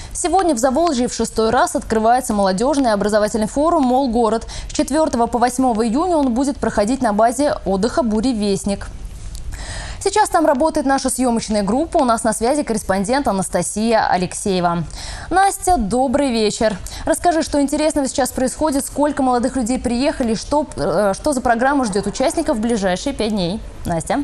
Сегодня в Заволжье в 6-й раз открывается молодежный образовательный форум «Молгород». С 4 по 8 июня он будет проходить на базе отдыха «Буревестник». Сейчас там работает наша съемочная группа. У нас на связи корреспондент Анастасия Алексеева. Настя, добрый вечер. Расскажи, что интересного сейчас происходит, сколько молодых людей приехали, что за программа ждет участников в ближайшие 5 дней. Настя.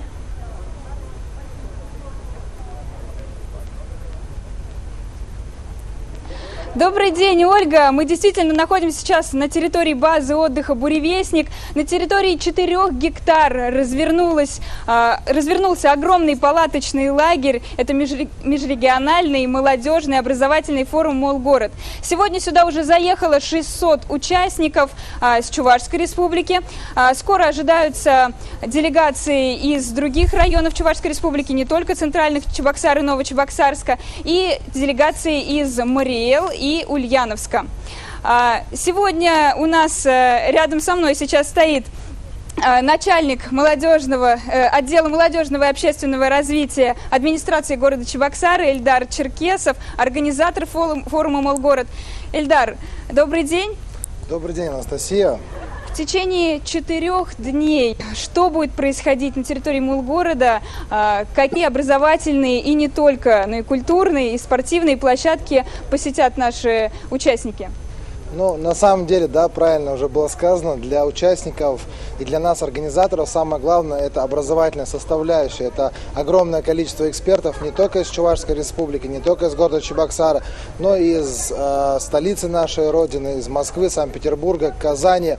Добрый день, Ольга. Мы действительно находимся сейчас на территории базы отдыха «Буревестник». На территории 4 гектар развернулся огромный палаточный лагерь. Это межрегиональный молодежный образовательный форум «Молгород». Сегодня сюда уже заехало 600 участников с Чувашской республики. Скоро ожидаются делегации из других районов Чувашской республики, не только центральных Чебоксар и Новочебоксарска, и делегации из Мариэл и Ульяновска. Сегодня у нас рядом со мной сейчас стоит начальник отдела молодежного и общественного развития администрации города Чебоксары Эльдар Черкесов, организатор форума «Молгород». Эльдар, добрый день. Добрый день, Анастасия. В течение 4 дней что будет происходить на территории Молгорода? Какие образовательные и не только, но и культурные, и спортивные площадки посетят наши участники? Ну, на самом деле, да, правильно уже было сказано, для участников и для нас, организаторов, самое главное – это образовательная составляющая. Это огромное количество экспертов не только из Чувашской республики, не только из города Чебоксара, но и из столицы нашей Родины, из Москвы, Санкт-Петербурга, Казани.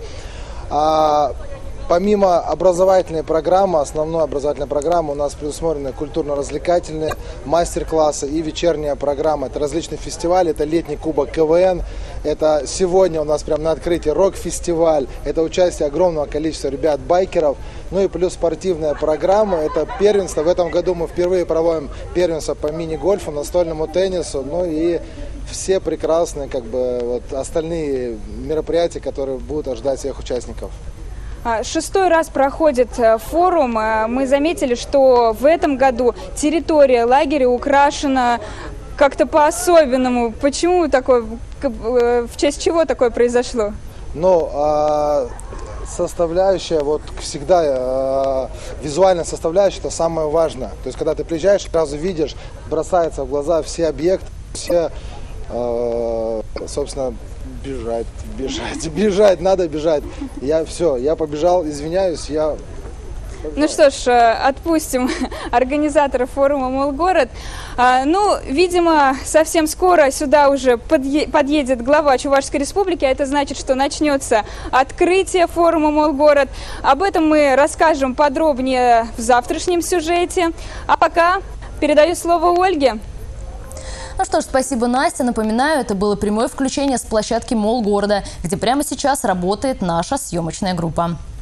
Помимо образовательной программы, основной образовательной программы, у нас предусмотрены культурно-развлекательные мастер-классы и вечерняя программа. Это различные фестивали, это летний кубок КВН, это сегодня у нас прямо на открытии рок-фестиваль, это участие огромного количества ребят-байкеров, ну и плюс спортивная программа, это первенство. В этом году мы впервые проводим первенство по мини-гольфу, настольному теннису, ну и все прекрасные остальные мероприятия, которые будут ожидать всех участников. 6-й раз проходит форум. Мы заметили, что в этом году территория лагеря украшена как-то по-особенному. Почему такое, в честь чего такое произошло? Ну, составляющая, вот всегда визуальная составляющая, это самое важное. То есть, когда ты приезжаешь, сразу видишь, бросается в глаза все объекты, все, собственно, бежать, надо бежать. Я побежал, извиняюсь, Ну что ж, отпустим организаторов форума «Молгород». Ну, видимо, совсем скоро сюда уже подъедет глава Чувашской республики, а это значит, что начнется открытие форума «Молгород». Об этом мы расскажем подробнее в завтрашнем сюжете. А пока передаю слово Ольге. Ну что ж, спасибо, Настя. Напоминаю, это было прямое включение с площадки Молгорода, где прямо сейчас работает наша съемочная группа.